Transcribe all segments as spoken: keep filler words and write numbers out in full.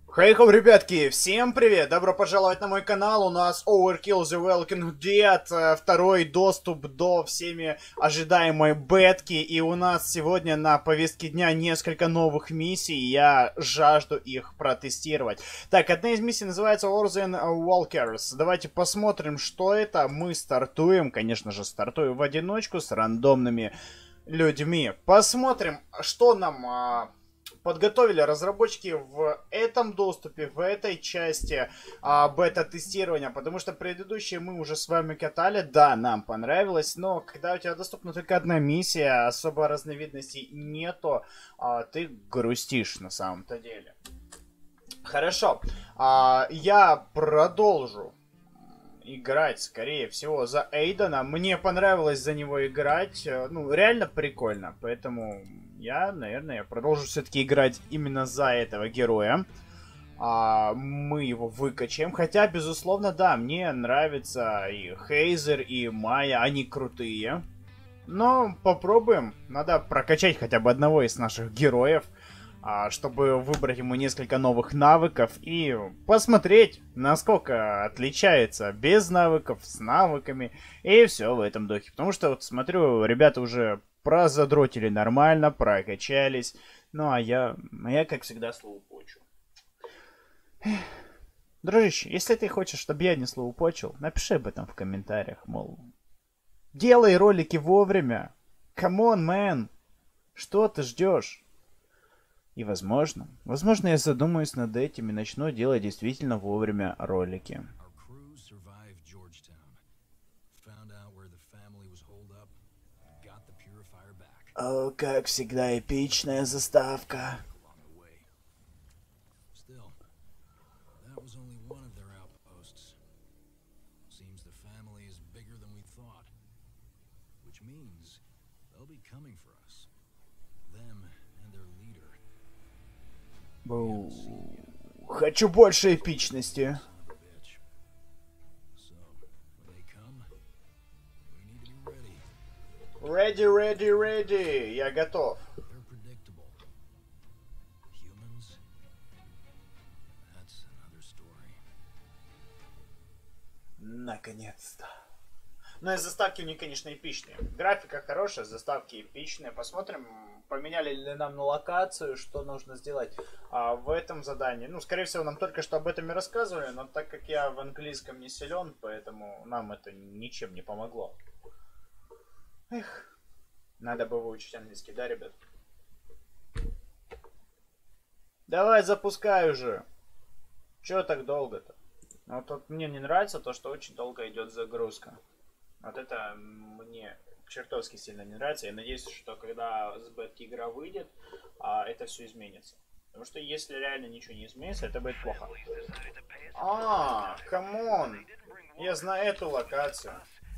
Хей-хоу, ребятки, всем привет! Добро пожаловать на мой канал. У нас Overkill The Walking Dead, э, второй доступ до всеми ожидаемой бетки. И у нас сегодня на повестке дня несколько новых миссий. Я жажду их протестировать. Так, одна из миссий называется Orzen Walkers. Давайте посмотрим, что это. Мы стартуем, конечно же, стартуем в одиночку с рандомными людьми. Посмотрим, что нам... А... подготовили разработчики в этом доступе, в этой части а, бета-тестирования, потому что предыдущие мы уже с вами катали, да, нам понравилось, но когда у тебя доступна только одна миссия, особо разновидностей нету, а, ты грустишь на самом-то деле. Хорошо, а, я продолжу играть, скорее всего, за Эйдена. Мне понравилось за него играть. Ну, реально прикольно. Поэтому я, наверное, продолжу все-таки играть именно за этого героя. А, мы его выкачаем. Хотя, безусловно, да, мне нравится и Хейзер, и Майя. Они крутые. Но попробуем. Надо прокачать хотя бы одного из наших героев, чтобы выбрать ему несколько новых навыков и посмотреть, насколько отличается без навыков, с навыками и все в этом духе. Потому что, вот смотрю, ребята уже прозадротили нормально, прокачались. Ну, а я, а я как всегда, слоупочу. Дружище, если ты хочешь, чтобы я не слоупочил, напиши об этом в комментариях, мол, делай ролики вовремя. Come on, man. Что ты ждешь? И возможно, возможно я задумаюсь над этим и начну делать действительно вовремя ролики. О, как всегда, эпичная заставка. Бу. Хочу больше эпичности. Ready, ready, ready. Я готов. Наконец-то. Ну и заставки у них, конечно, эпичные. Графика хорошая, заставки эпичные. Посмотрим, поменяли ли нам на локацию, что нужно сделать а, в этом задании. Ну, скорее всего, нам только что об этом и рассказывали, но так как я в английском не силен, поэтому нам это ничем не помогло. Эх, надо бы выучить английский, да, ребят? Давай, запускай уже. Чё так долго-то? Ну, вот мне не нравится то, что очень долго идет загрузка. Вот это мне чертовски сильно не нравится. Я надеюсь, что когда с бетки игра выйдет, а, это все изменится. Потому что если реально ничего не изменится, это будет плохо. А, камон! Я знаю эту локацию.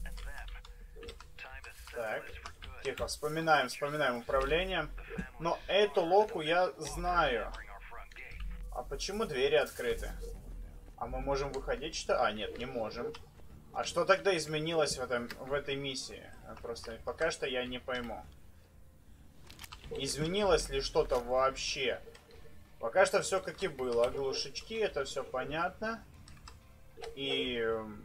Так, тихо, вспоминаем, вспоминаем управление. Но эту локу я знаю. А почему двери открыты? А мы можем выходить что? А, нет, не можем. А что тогда изменилось в, этом, в этой миссии? Просто пока что я не пойму. Изменилось ли что-то вообще? Пока что все как и было. Глушечки, это все понятно. И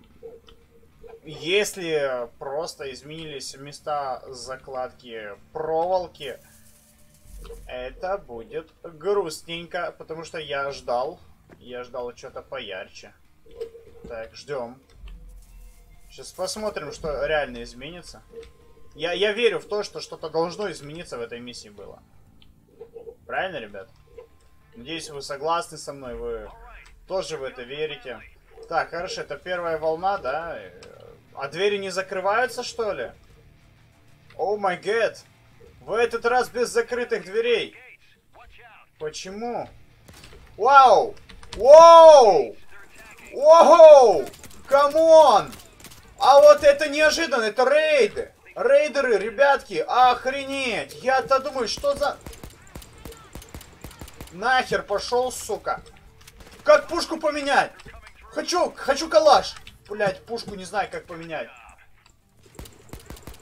если просто изменились места закладки проволоки, это будет грустненько, потому что я ждал. Я ждал что-то поярче. Так, ждем. Сейчас посмотрим, что реально изменится. Я, я верю в то, что что-то должно измениться в этой миссии было. Правильно, ребят? Надеюсь, вы согласны со мной, вы тоже в это верите. Так, хорошо, это первая волна, да? А двери не закрываются, что ли? О май гад! В этот раз без закрытых дверей. Почему? Вау! Воу! Воу! Камон! А вот это неожиданно, это рейды. Рейдеры, ребятки, охренеть. Я-то думаю, что за... Нахер пошел, сука. Как пушку поменять? Хочу, хочу калаш. Блять, пушку не знаю, как поменять.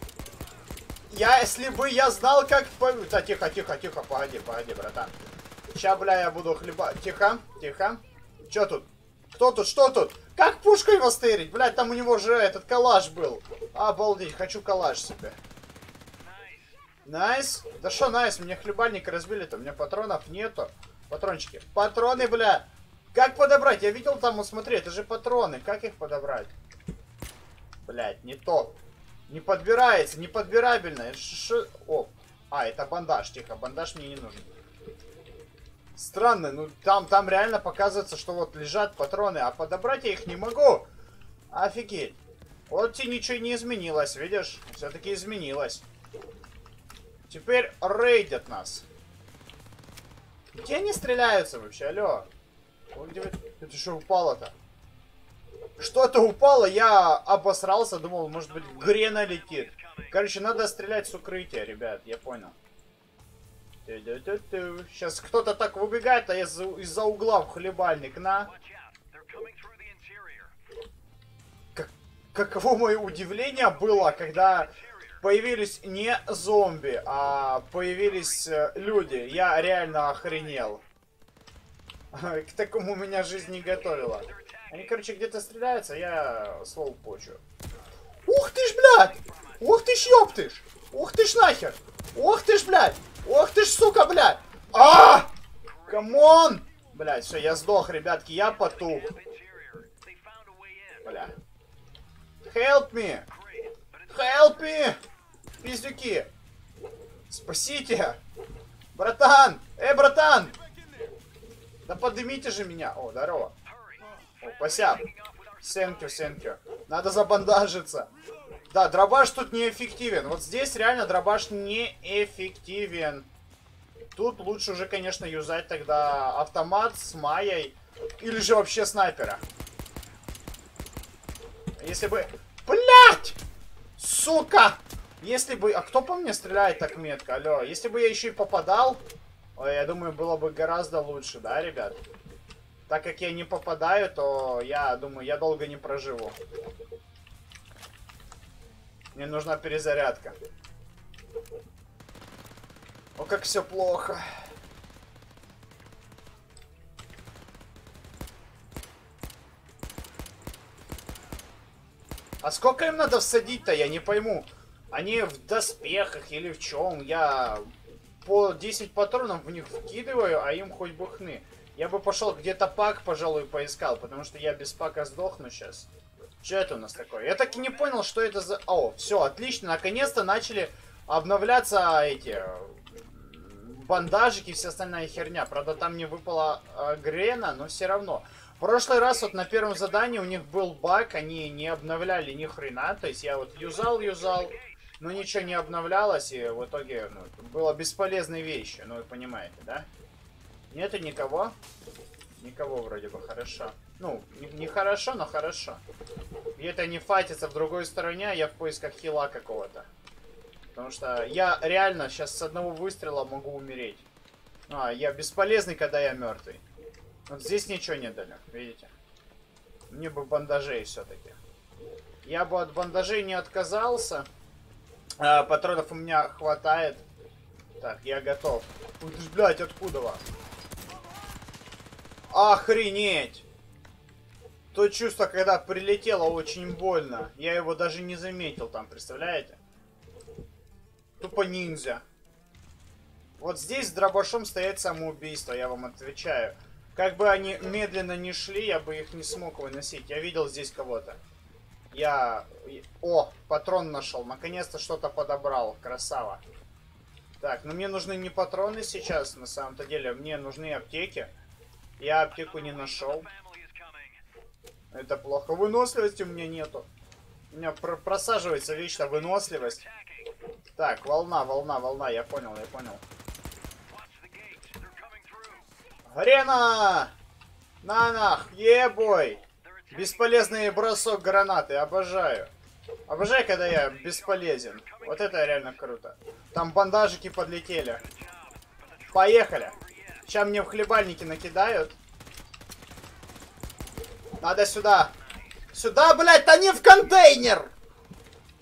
Я, если бы я знал, как... Да, тихо, тихо, тихо, погоди, погоди, братан. Ща, бля, я буду хлеба... Тихо, тихо. Чё тут? Кто тут? Что тут? Как пушкой его стырить? Блядь, там у него же этот калаш был. Обалдеть, хочу калаш себе. Найс. Да шо найс? Мне хлебальник разбили-то. У меня патронов нету. Патрончики. Патроны, бля. Как подобрать? Я видел там, вот смотри, это же патроны. Как их подобрать? Блядь, не то. Не подбирается, не подбирабельно. Ш... О. А, это бандаж. Тихо, бандаж мне не нужен. Странно, ну там, там реально показывается, что вот лежат патроны, а подобрать я их не могу. Офигеть. Вот тебе ничего не изменилось, видишь? Все-таки изменилось. Теперь рейдят нас. Где они стреляются вообще? Алло. Где... Это что упало-то? Что-то упало, я обосрался, думал, может быть, грена летит. Короче, надо стрелять с укрытия, ребят, я понял. Сейчас кто-то так выбегает, а я из-за угла в хлебальник, на. Как, каково мое удивление было, когда появились не зомби, а появились люди. Я реально охренел. К такому меня жизнь не готовила. Они, короче, где-то стреляются, я слово почу. Ух ты ж, блядь! Ух ты ж, ёптыш! Ух ты ж нахер! Ух ты ж, блядь! Ох ты ж, сука, блядь! А! Камон! Блядь, все, я сдох, ребятки, я потух. Бля. Help me! Help me! Пиздюки! Спасите! Братан! Эй, братан! Да поднимите же меня! О, здорово. О, спасибо. Сенкю, сенкю. Надо забандажиться. Да, дробаш тут неэффективен. Вот здесь реально дробаш неэффективен. Тут лучше уже, конечно, юзать тогда автомат с майей. Или же вообще снайпера. Если бы... Блять! Сука! Если бы... А кто по мне стреляет так метко? Алло. Если бы я еще и попадал... Ой, я думаю, было бы гораздо лучше, да, ребят? Так как я не попадаю, то я думаю, я долго не проживу. Мне нужна перезарядка. О, как все плохо. А сколько им надо всадить-то, я не пойму. Они в доспехах или в чем? Я по десять патронов в них вкидываю, а им хоть бы хны. Я бы пошел где-то пак, пожалуй, поискал, потому что я без пака сдохну сейчас. Что это у нас такое? Я так и не понял, что это за... О, все, отлично, наконец-то начали обновляться эти бандажики и вся остальная херня. Правда, там не выпала э, Грена, но все равно. В прошлый раз вот на первом задании у них был баг, они не обновляли ни хрена. То есть я вот юзал, юзал, но ничего не обновлялось, и в итоге ну, было бесполезной вещи. Ну, вы понимаете, да? Нету никого? Никого вроде бы, хорошо. Ну, не, не хорошо, но хорошо. Где-то они файтятся в другой стороне, а я в поисках хила какого-то. Потому что я реально сейчас с одного выстрела могу умереть. А, я бесполезный, когда я мертвый. Вот здесь ничего не дали, видите? Мне бы бандажей все-таки. Я бы от бандажей не отказался. А, патронов у меня хватает. Так, я готов. Ух ты ж, блядь, откуда вас? Охренеть! То чувство, когда прилетело, очень больно. Я его даже не заметил там, представляете? Тупо ниндзя. Вот здесь с дробашом стоять самоубийство, я вам отвечаю. Как бы они медленно не шли, я бы их не смог выносить. Я видел здесь кого-то. Я... О, патрон нашел. Наконец-то что-то подобрал. Красава. Так, ну мне нужны не патроны сейчас, на самом-то деле. Мне нужны аптеки. Я аптеку не нашел. Это плохо. Выносливости у меня нету. У меня пр просаживается вечно выносливость. Так, волна, волна, волна. Я понял, я понял. Грена! На нах! Ебой! Бесполезный бросок гранаты. Обожаю. Обожаю, когда я бесполезен. Вот это реально круто. Там бандажики подлетели. Поехали. Сейчас мне в хлебальнике накидают. Надо сюда. Сюда, блядь, да не в контейнер!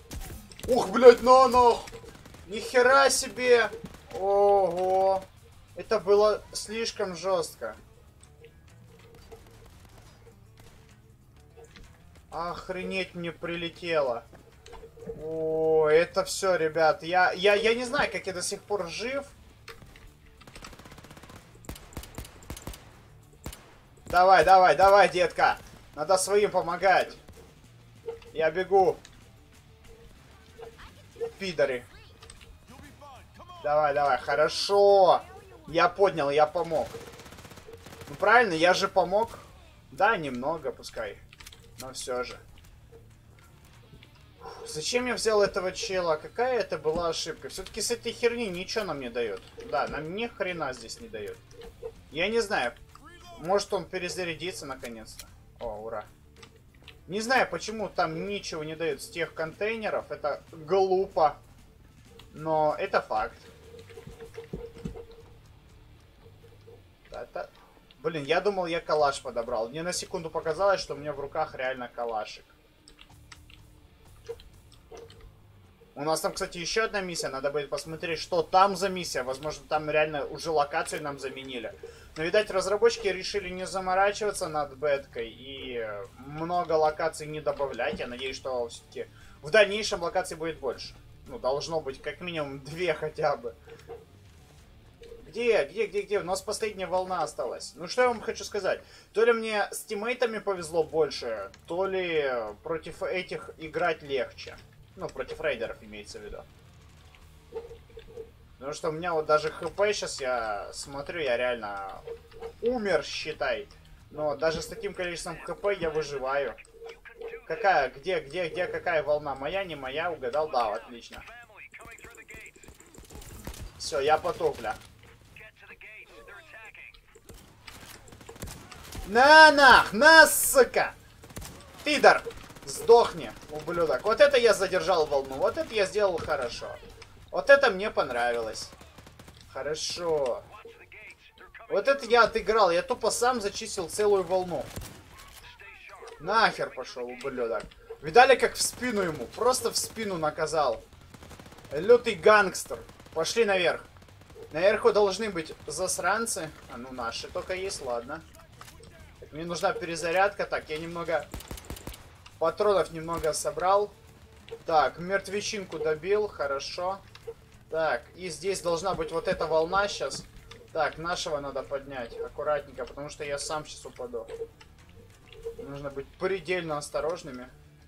Ух, блядь, на нах! Нихера себе! Ого! Это было слишком жестко. Охренеть, мне прилетело. О, это все, ребят. Я, я, я не знаю, как я до сих пор жив. Давай, давай, давай, детка. Надо своим помогать. Я бегу. Пидоры. Давай, давай, хорошо. Я поднял, я помог. Ну правильно, я же помог. Да, немного, пускай. Но все же. Фух, зачем я взял этого чела? Какая это была ошибка? Все-таки с этой херни ничего нам не дает. Да, нам ни хрена здесь не дает. Я не знаю. Может он перезарядится наконец-то. О, ура. Не знаю, почему там ничего не дают с тех контейнеров. Это глупо. Но это факт. Это... Блин, я думал, я калаш подобрал. Мне на секунду показалось, что у меня в руках реально калашик. У нас там, кстати, еще одна миссия. Надо будет посмотреть, что там за миссия. Возможно, там реально уже локацию нам заменили. Но, видать, разработчики решили не заморачиваться над беткой и много локаций не добавлять. Я надеюсь, что все-таки в дальнейшем локаций будет больше. Ну, должно быть как минимум две хотя бы. Где, где, где, где? У нас последняя волна осталась. Ну, что я вам хочу сказать. То ли мне с тиммейтами повезло больше, то ли против этих играть легче. Ну, против рейдеров имеется в виду. Потому что у меня вот даже хп сейчас, я смотрю, я реально умер, считай. Но даже с таким количеством хп я выживаю. Какая, где, где, где, какая волна? Моя, не моя? Угадал? Да, отлично. Все, я потоп, бля. На нах, на, сука! Пидор! Сдохни, ублюдок. Вот это я задержал волну. Вот это я сделал хорошо. Вот это мне понравилось. Хорошо. Вот это я отыграл. Я тупо сам зачистил целую волну. Нахер пошел, ублюдок. Видали, как в спину ему? Просто в спину наказал. Лютый гангстер. Пошли наверх. Наверху должны быть засранцы. А ну наши только есть, ладно. Так, мне нужна перезарядка. Так, я немного... Патронов немного собрал. Так, мертвечинку добил. Хорошо. Так, и здесь должна быть вот эта волна сейчас. Так, нашего надо поднять. Аккуратненько, потому что я сам сейчас упаду. Нужно быть предельно осторожными.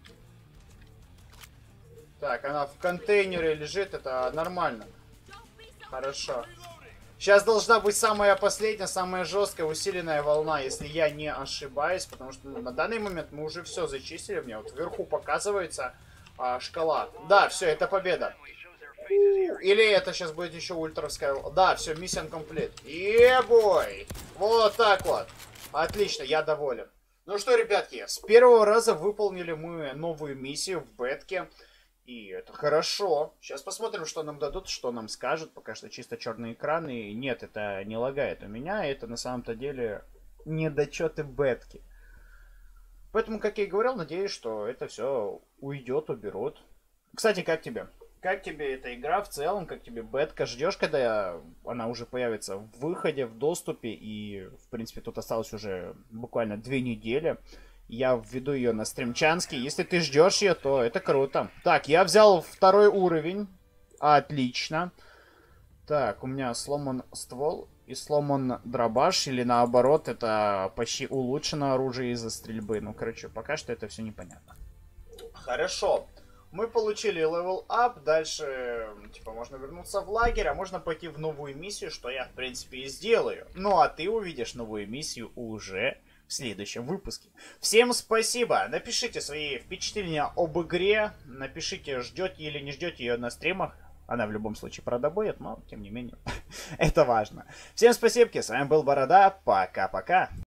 Так, она в контейнере лежит. Это нормально. Хорошо. Сейчас должна быть самая последняя, самая жесткая, усиленная волна, если я не ошибаюсь. Потому что ну, на данный момент мы уже все зачистили. Мне вот вверху показывается а, шкала. Да, все, это победа. Или это сейчас будет еще ультравская... Да, все, миссия комплит. Ебой! Вот так вот. Отлично, я доволен. Ну что, ребятки, с первого раза выполнили мы новую миссию в бетке. И это хорошо. Сейчас посмотрим, что нам дадут, что нам скажут. Пока что чисто черный экран. И нет, это не лагает у меня. Это на самом-то деле недочеты бетки. Поэтому, как я и говорил, надеюсь, что это все уйдет, уберут. Кстати, как тебе? Как тебе эта игра в целом? Как тебе бетка? Ждешь, когда она уже появится в выходе, в доступе? И, в принципе, тут осталось уже буквально две недели. Я введу ее на стримчанский. Если ты ждешь ее, то это круто. Так, я взял второй уровень. Отлично. Так, у меня сломан ствол и сломан дробаш. Или наоборот, это почти улучшено оружие из-за стрельбы. Ну, короче, пока что это все непонятно. Хорошо. Мы получили левел ап. Дальше, типа, можно вернуться в лагерь, а можно пойти в новую миссию, что я, в принципе, и сделаю. Ну, а ты увидишь новую миссию уже в следующем выпуске. Всем спасибо. Напишите свои впечатления об игре. Напишите, ждете или не ждете ее на стримах. Она в любом случае продобоет, но тем не менее это важно. Всем спасибо. С вами был Борода. Пока-пока.